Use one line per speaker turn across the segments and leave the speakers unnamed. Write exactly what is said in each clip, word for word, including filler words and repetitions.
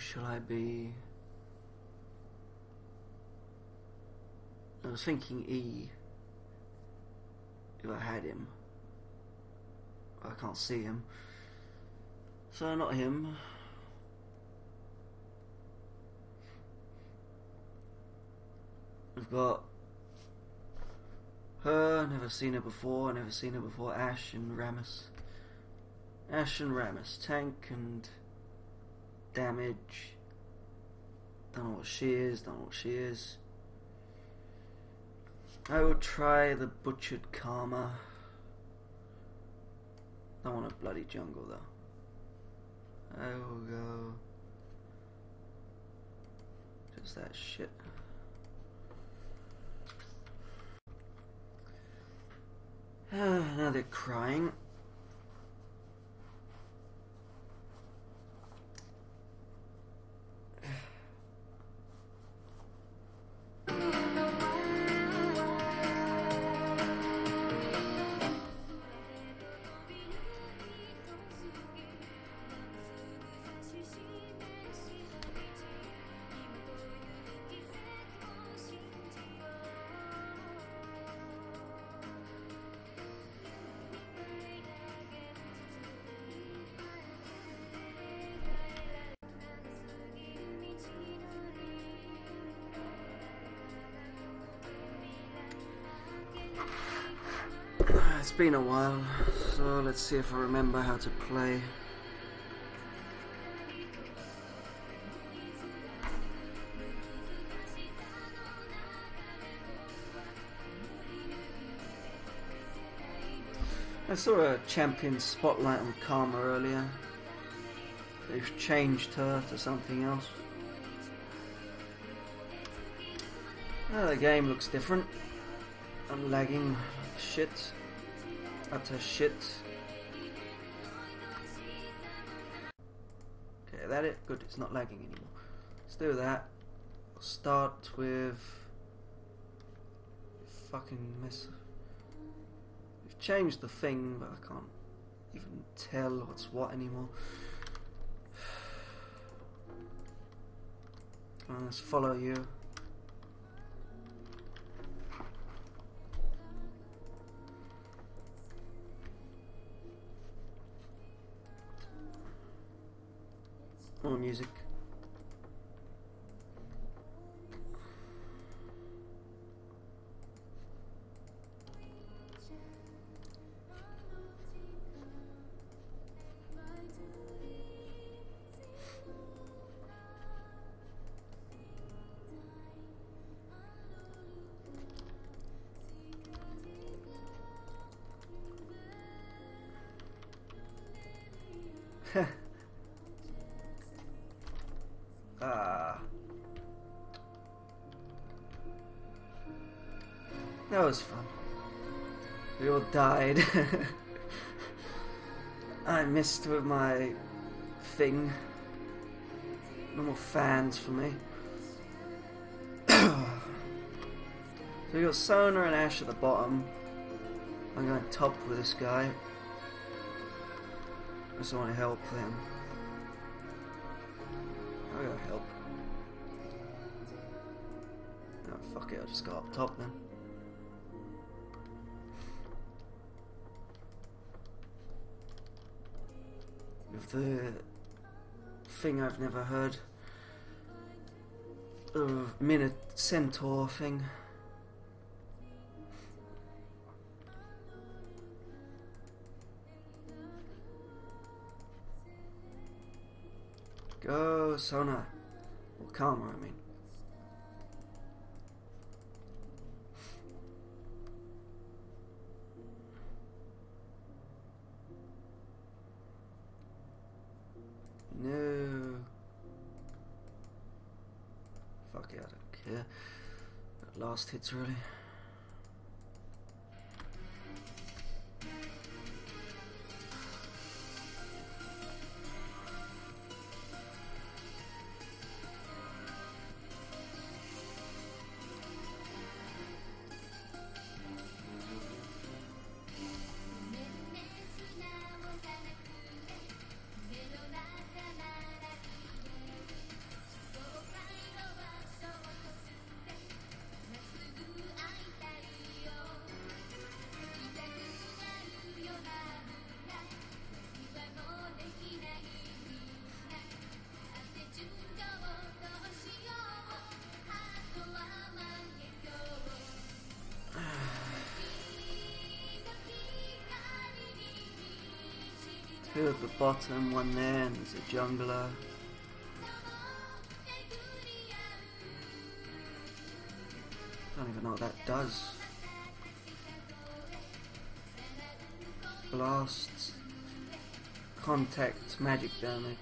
shall I be? I was thinking E. If I had him. I can't see him. So not him. We've got her, never seen her before, never seen her before, Ashe and Rammus. Ashe and Rammus, tank and damage. Don't know what she is, don't know what she is. I will try the Butchered Karma. Don't want a bloody jungle though. I will go just that shit. Now they're crying. It's been a while, so let's see if I remember how to play. I saw a champion spotlight on Karma earlier. They've changed her to something else. Oh, the game looks different. I'm lagging like shit. Utter shit. Okay, that it? Good, it's not lagging anymore. Let's do that. I'll start with fucking mess. We've changed the thing, but I can't even tell what's what anymore. Come on, let's follow you. More music. Ah, that was fun. We all died. I missed with my thing. No more fans for me. So we got Sona and Ashe at the bottom. I'm going top with this guy. I just want to help them. I'll go help. Oh fuck it, I'll just go up top then. With the thing I've never heard. The Minute Centaur thing. Go, Sona. Or Karma, I mean. No. Fuck it, I don't care. That last hit's really. Two at the bottom, one there, and there's a jungler. Don't even know what that does. Blast, contact, magic damage.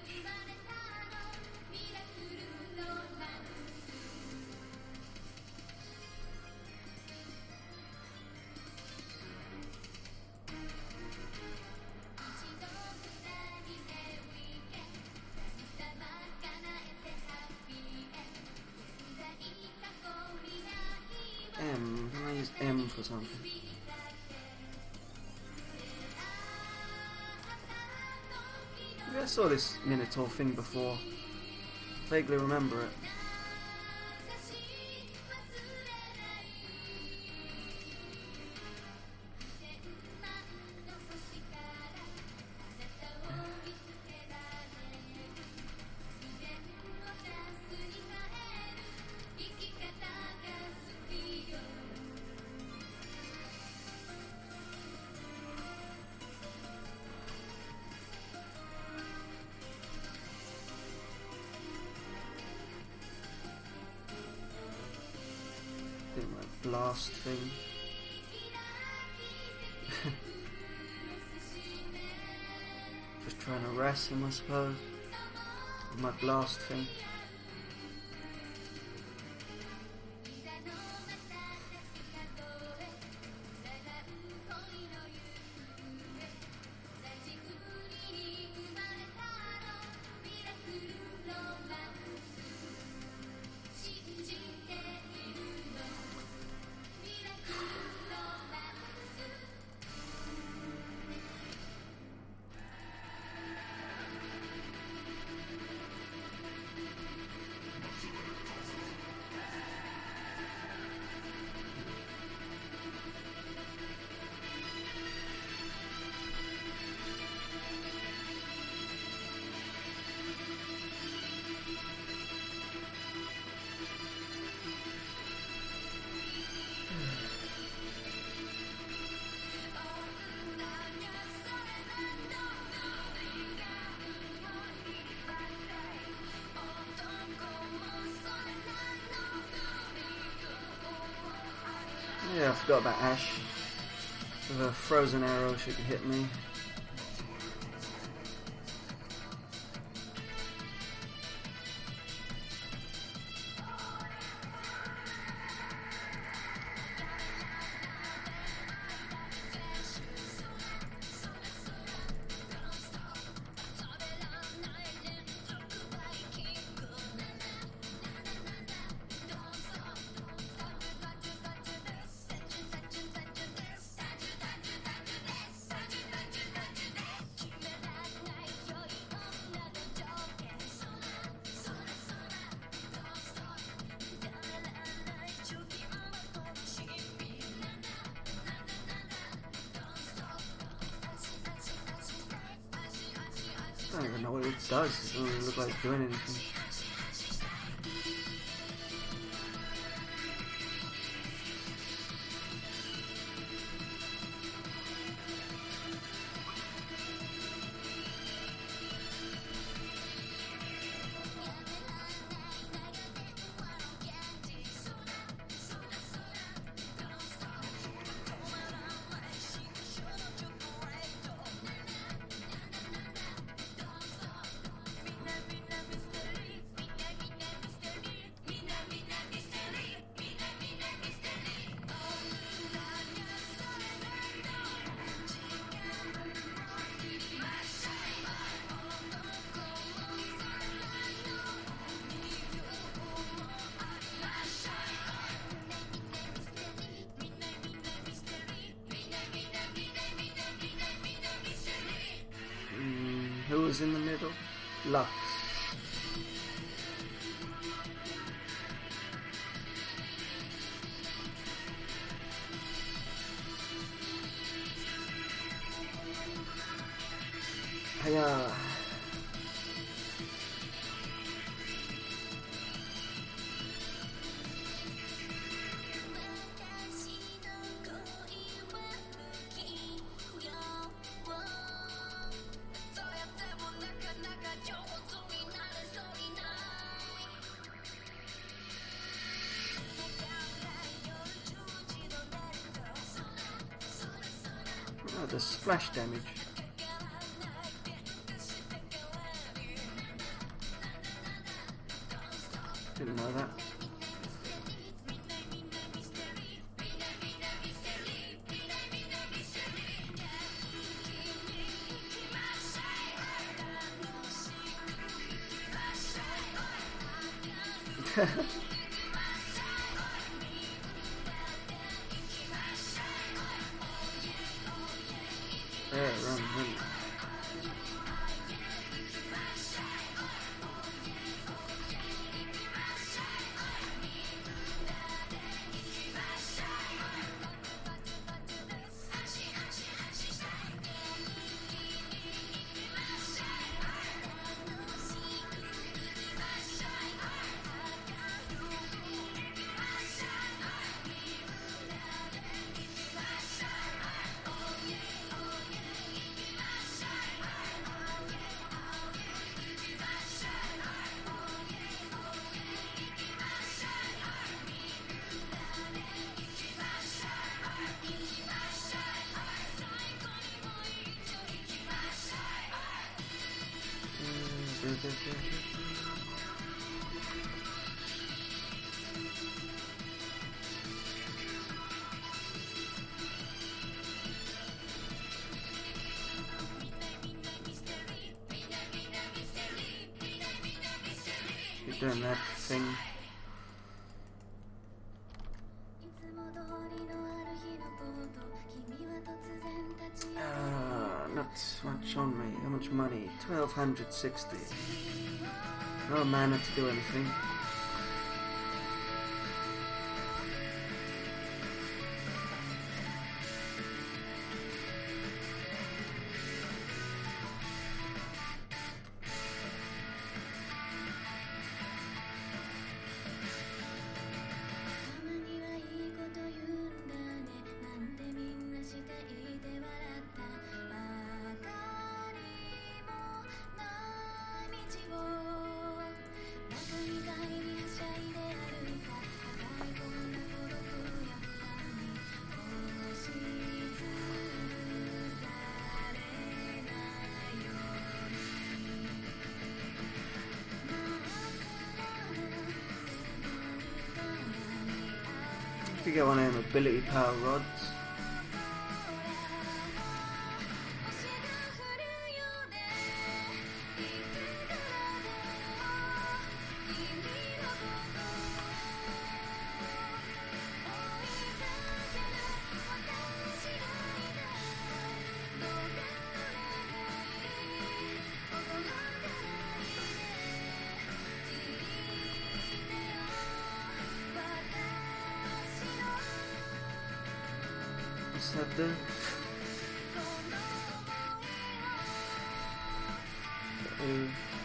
M, can I use M for something? Maybe I saw this Minotaur thing before. Vaguely remember it. Blast thing. Just trying to harass him, I suppose. With my blast thing. Yeah, I forgot about Ashe. With a frozen arrow, she could hit me. I don't even know what it does. It doesn't really look like it's doing anything. Who was in the middle? Lux. Hiya. does splash damage. Didn't know that. Yeah, run, run. You're doing that thing. Uh, not much on me. How much money? twelve sixty. No mana to do anything. If you get one of them ability power rods. What's that do? Uh,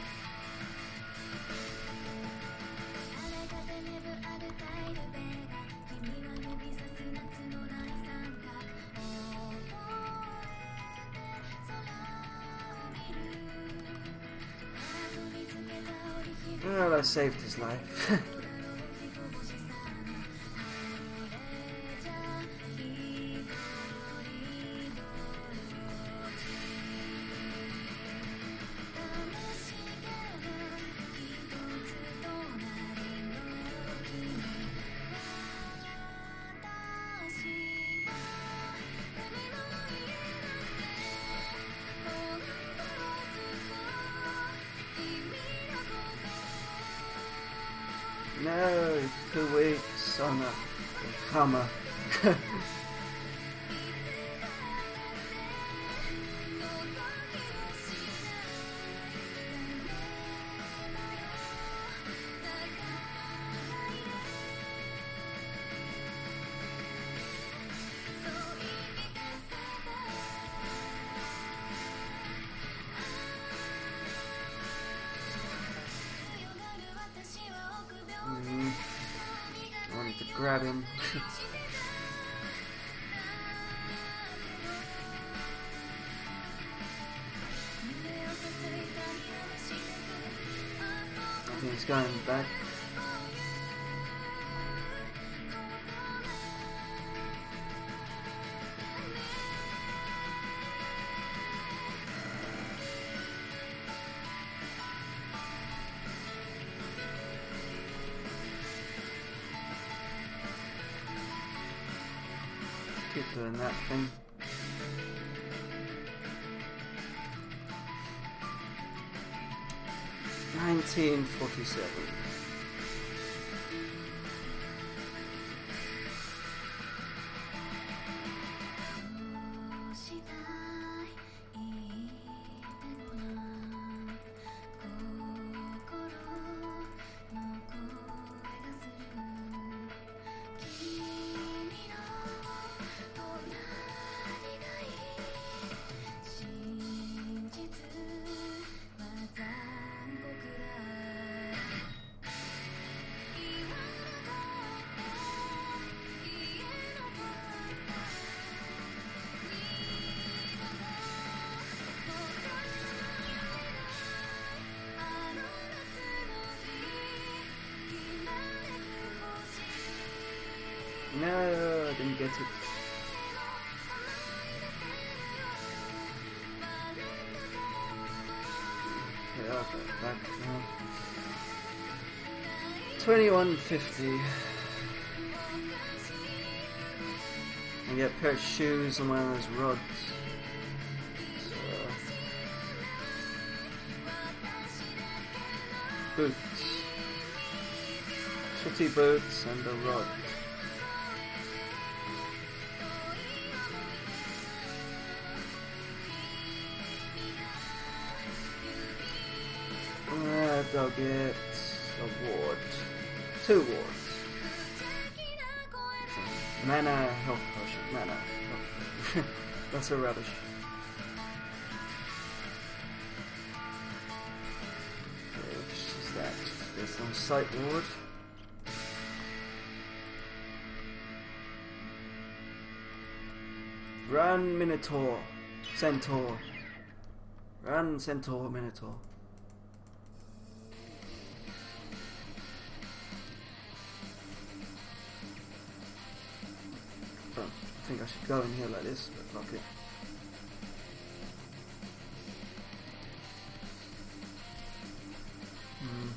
well, I saved his life. No, two weeks on a hammer. Mm, I wanted to grab him. I think he's going back. keep doing that thing. nineteen forty-seven. No, I didn't get it. Okay, I'll go back now. twenty-one fifty. I get a pair of shoes and one of those rods. So, boots. Shitty boots and a rod. And I'll get a ward. Two wards. Mana, health potion. Mana, health potion. That's a rubbish. Okay, which is that? There's no sight ward. Run, Minotaur. Centaur. Run, Centaur, Minotaur. I think I should go in here like this, but fuck it. Hmm.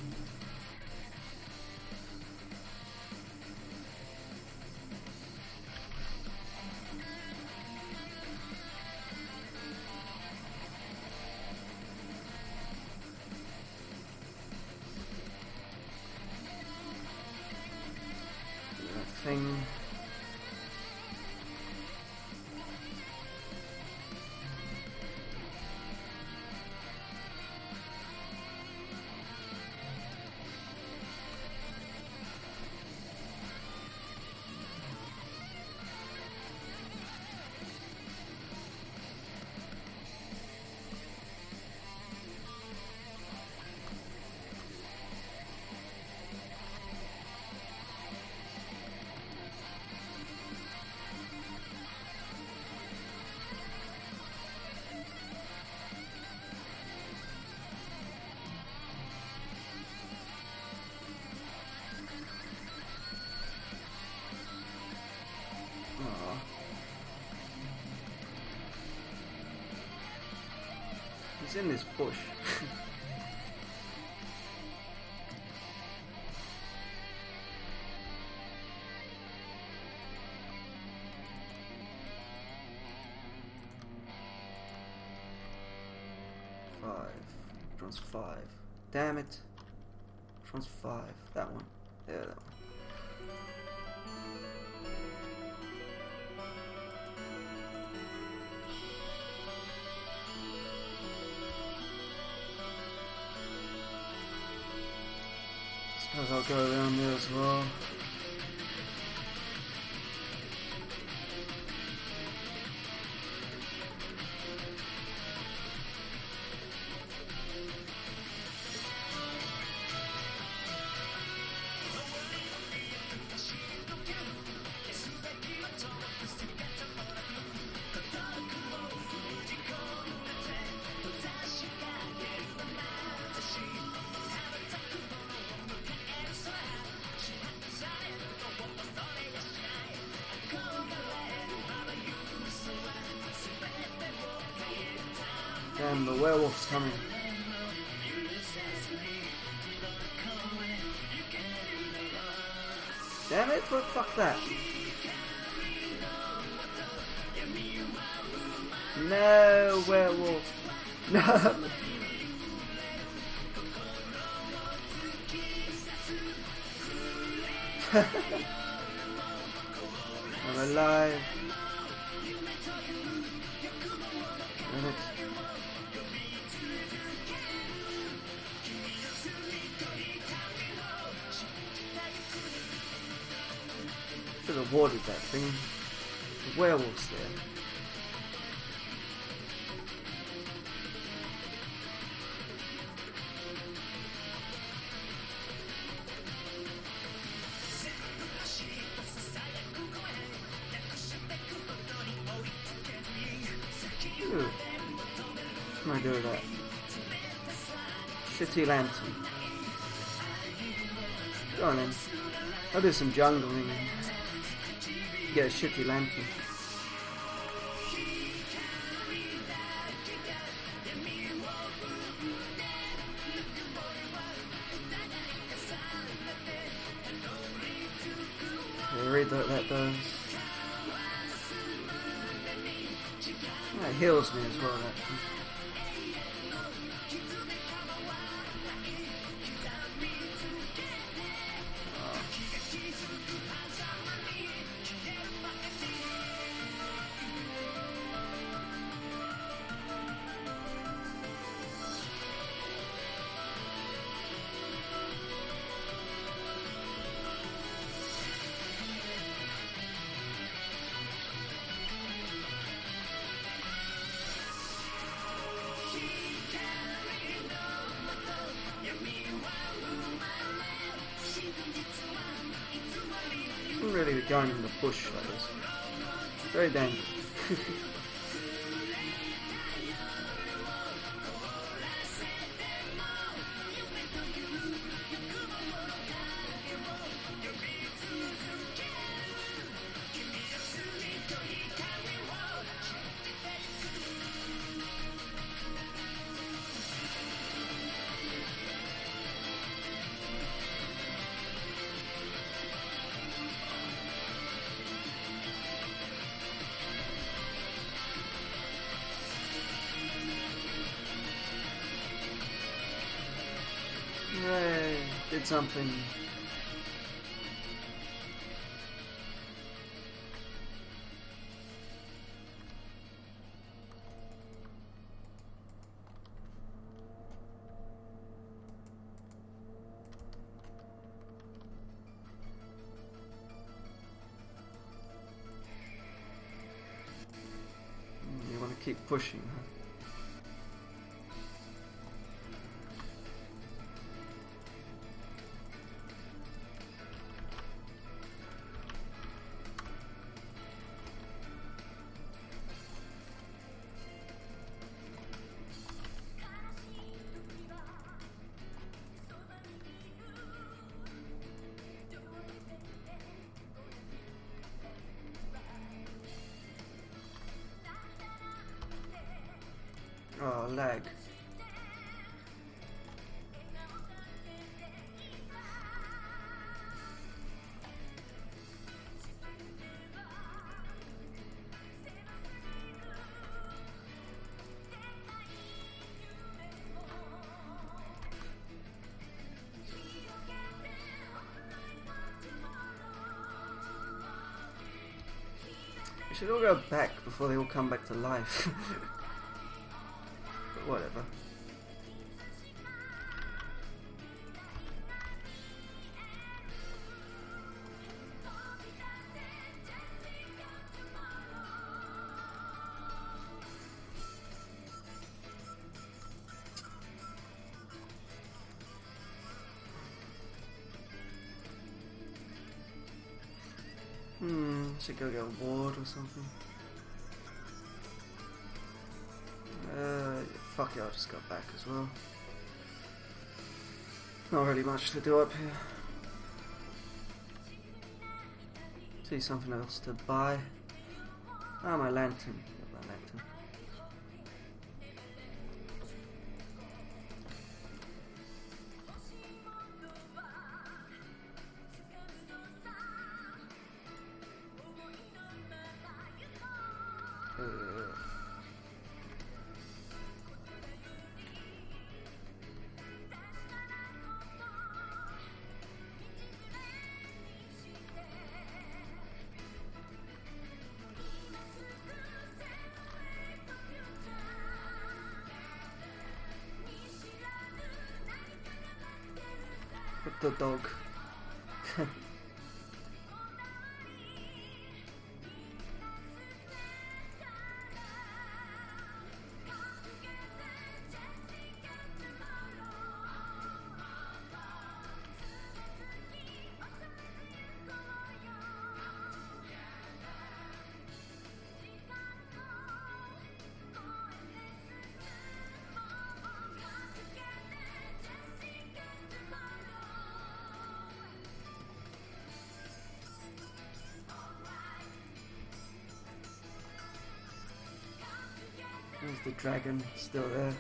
That thing. He's in this bush. Five. Which one's five? Damn it. Which one's five? That one. Yeah, that one. Suppose I'll go around there as well. Damn, the werewolf's coming. Damn it, well, fuck that. No, werewolf. No. I'm alive. Damn it. Should have warded that thing. The werewolf's there. Ooh. What can I do with that? Shitty lantern. Go on then. I'll do some jungling and get a shitty lantern. Okay, read what that does. That heals me as well, actually. Really going in the bush like this. Very dangerous. Yay, did something. You want to keep pushing, huh? Oh, lag. We should all go back before they all come back to life. But whatever. Hmm, should go get a ward or something. Uh, fuck it, I'll just go back as well. Not really much to do up here. See something else to buy. Ah, my lantern. Get my lantern. the dog. There's the dragon still there.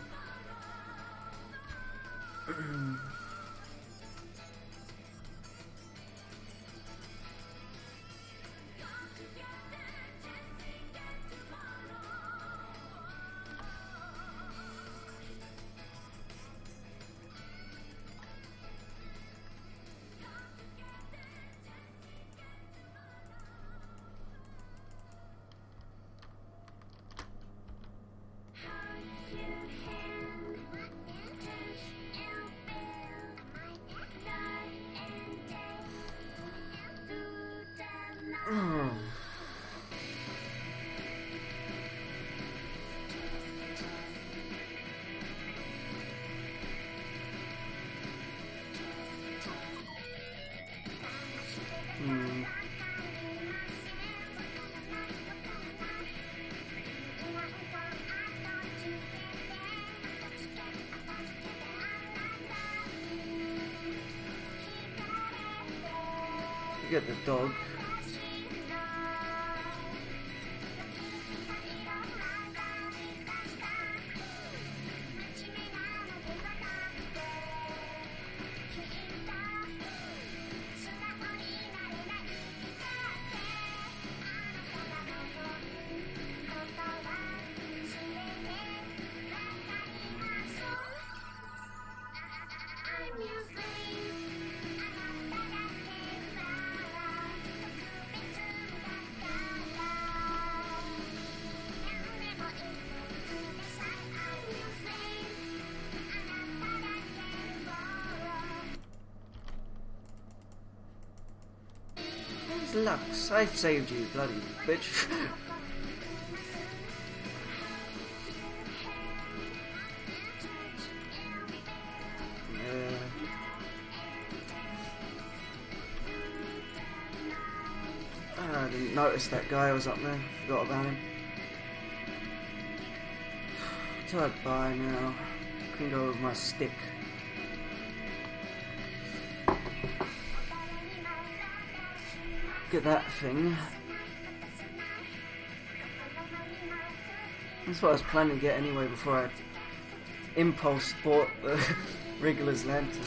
Hmm. You get the dog. Lux, I've saved you, bloody bitch. Yeah. I didn't notice that guy was up there. Forgot about him. Tired by now. Can go with my stick. Get that thing. That's what I was planning to get anyway before I impulse bought the Wriggler's lantern.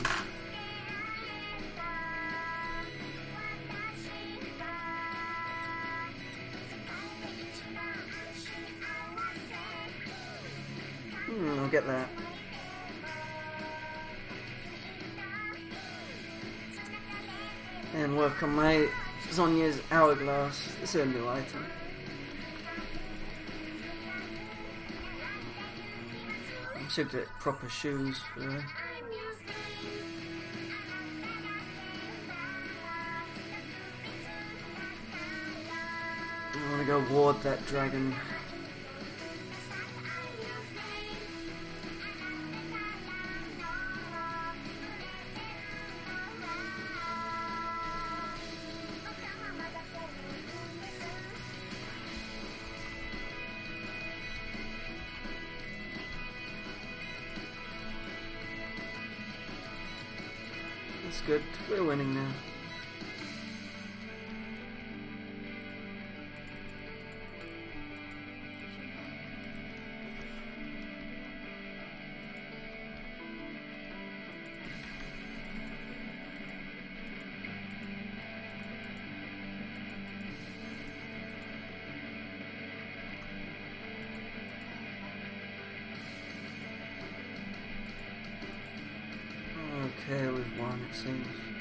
Hmm, I'll get that. And work on my Zhonya's hourglass. It's a new item. I should get proper shoes for her. I want to go ward that dragon. That's good. We're winning now. Okay, we've won, it seems.